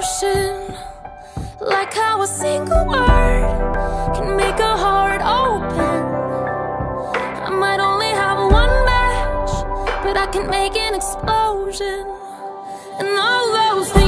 ocean. Like how a single word can make a heart open. I might only have one match, but I can make an explosion. And all those things